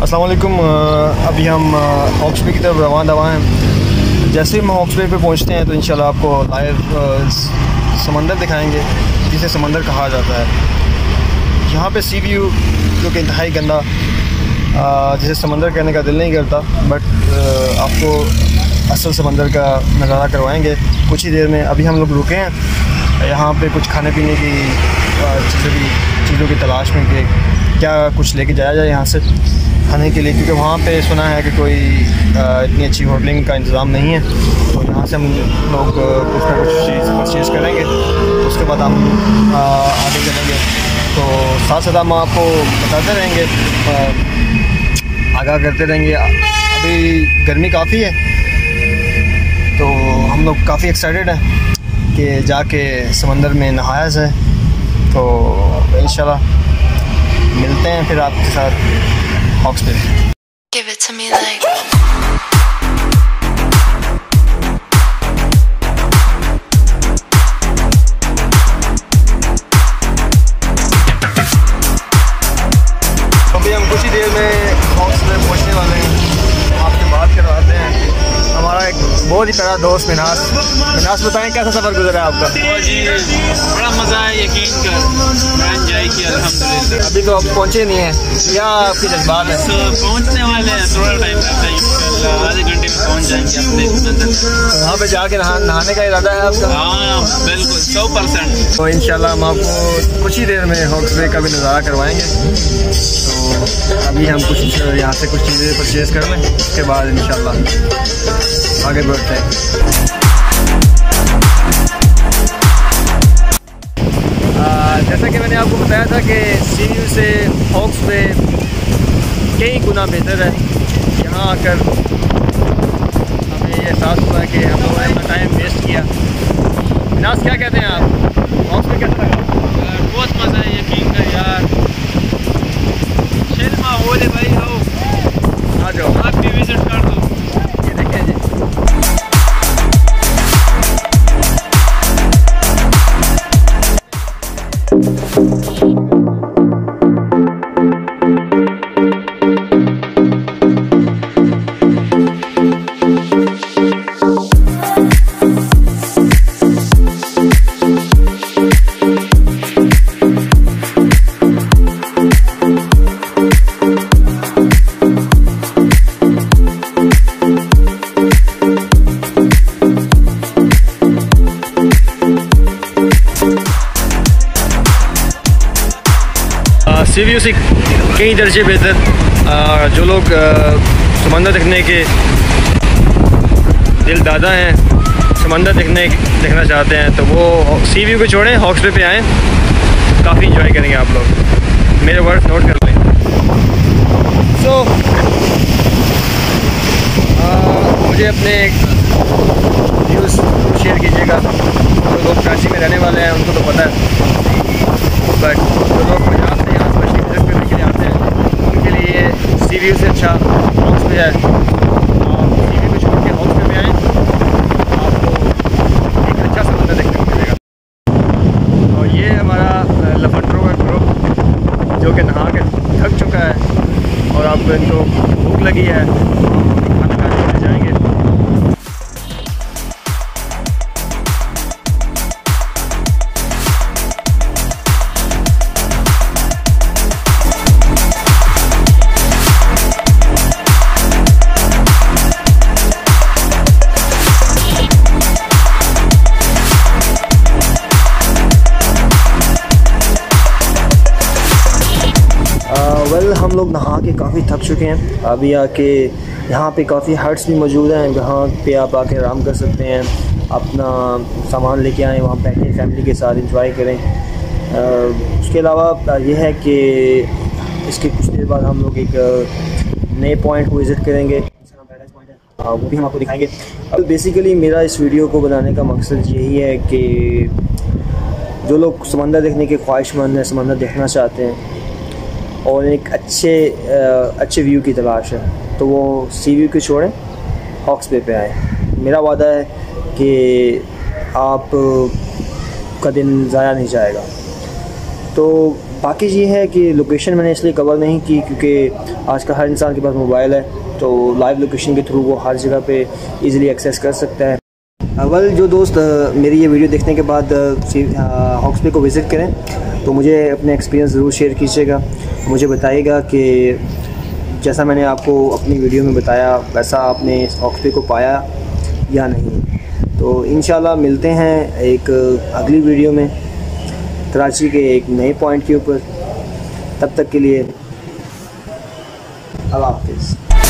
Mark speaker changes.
Speaker 1: अस्सलाम वालेकुम। अभी हम हॉक्स बे की तरफ रवाना हैं। जैसे ही हम हॉक्स बे पे पहुँचते हैं तो इंशाल्लाह आपको लाइव समंदर दिखाएंगे जिसे समंदर कहा जाता है। यहाँ पे सी व्यू जो कि इंतहाई गंदा, जिसे समंदर कहने का दिल नहीं करता, बट आपको असल समंदर का नज़ारा करवाएंगे कुछ ही देर में। अभी हम लोग रुके हैं यहाँ पे कुछ खाने पीने की चीज़ों की तलाश में कि क्या कुछ लेके जाया जाए यहाँ से खाने के लिए, क्योंकि वहाँ पे सुना है कि कोई इतनी अच्छी होटलिंग का इंतज़ाम नहीं है। तो यहाँ से हम लोग कुछ ना कुछ चीज़ परचेज़ करेंगे, तो उसके बाद हम आगे चलेंगे। तो साथ साथ हम आपको बताते रहेंगे, आगाह करते रहेंगे। अभी गर्मी काफ़ी है तो हम लोग काफ़ी एक्साइटेड हैं कि जाके समंदर में नहाया जाए। तो इंशाल्लाह मिलते हैं फिर आपके साथ Hawke's Bay.
Speaker 2: Give it to me like
Speaker 1: अभी हम कुछ ही देर में हॉक्स बे पहुँचने वाले हैं। आपसे बात करवाते हैं हमारा एक बहुत ही प्यारा दोस्त मिनास। बताएं कैसा सफ़र गुजरा है आपका?
Speaker 3: जी बड़ा मज़ा है, यकीन कर एंजॉय किया अल्हम्दुलिल्लाह।
Speaker 1: अभी तो आप पहुँचे नहीं हैं, क्या आपकी जज्बात है?
Speaker 3: पहुँचने वाले हैं, थोड़ा टाइम लगता है, इंशाल्लाह आधे घंटे में पहुँच जाएंगे अपने मंजिल।
Speaker 1: वहाँ पे जाके नहाने का इरादा है आपका?
Speaker 3: हाँ बिल्कुल 100%।
Speaker 1: तो इंशाल्लाह हम आपको कुछ ही देर में हॉक्स बे का भी नज़ारा करवाएंगे। तो अभी हम कुछ यहाँ से कुछ चीज़ें परचेज़ कर लें, उसके बाद इंशाल्लाह आगे बढ़ते हैं। जैसा कि मैंने आपको बताया था कि सी व्यू से हॉक्स बे कई गुना बेहतर है। यहाँ आकर हमें ये एहसास हुआ कि हम लोगों ने अपना टाइम वेस्ट किया। नाज क्या कहते हैं आप, हॉक्स बे कैसा लगा?
Speaker 3: बहुत मज़ा है, यकीन कर यार, चिल माहौल है भाई। आओ
Speaker 1: आ जाओ,
Speaker 3: आप भी विजिट कर दो।
Speaker 1: ये देखें जी। सी व्यू से कई दर्जे बेहतर। जो लोग समंदर देखने के दिल दादा हैं, समंदर देखना चाहते हैं, तो वो सी व्यू को छोड़ें, हॉक्स बे पे आएँ, काफ़ी इंजॉय करेंगे आप लोग। मेरे वर्ड नोट कर लें। सो मुझे अपने व्यूज़ शेयर कीजिएगा। जो लोग कराची में रहने वाले हैं उनको तो पता है, बट जो लोग पंजाब से यहाँ स्पेशली विजिट करने के लिए आते हैं उनके लिए सी व्यू से अच्छा हॉक्स बे है। सी व्यू को छोड़ के हॉक्स बे में आएँ, आपको एक अच्छा समंदर देखने को मिलेगा। और ये हमारा लफंडरों का ग्रुप जो कि नहा के थक चुका है और आपको इनको भूख लगी है, खाना खाने के लिए जाएंगे। हम लोग नहा के काफ़ी थक चुके हैं। अभी आके यहाँ पे काफ़ी हट्स भी मौजूद हैं जहाँ पे आप आके आराम कर सकते हैं, अपना सामान लेके आएँ, वहाँ बैठे फैमिली के साथ एंजॉय करें। उसके अलावा ये है कि इसके कुछ देर बाद हम लोग एक नए पॉइंट को विज़िट करेंगे, वो भी हम आपको दिखाएंगे। अब बेसिकली मेरा इस वीडियो को बनाने का मकसद यही है कि जो लोग समंदर देखने के ख्वाहिशमंद हैं, समंदर देखना चाहते हैं और एक अच्छे व्यू की तलाश है, तो वो सी व्यू को छोड़ें, हॉक्स बे पे आएँ। मेरा वादा है कि आप का दिन ज़ाया नहीं जाएगा। तो बाकी ये है कि लोकेशन मैंने इसलिए कवर नहीं की क्योंकि आजकल हर इंसान के पास मोबाइल है, तो लाइव लोकेशन के थ्रू वो हर जगह पे इजीली एक्सेस कर सकता है। अवल जो दोस्त मेरी ये वीडियो देखने के बाद हॉक्स बे को विज़िट करें तो मुझे अपने एक्सपीरियंस ज़रूर शेयर कीजिएगा। मुझे बताइएगा कि जैसा मैंने आपको अपनी वीडियो में बताया वैसा आपने इस हॉक्स बे को पाया या नहीं। तो इंशाल्लाह मिलते हैं एक अगली वीडियो में कराची के एक नए पॉइंट के ऊपर। तब तक के लिए अल्लाह हाफ़िज़।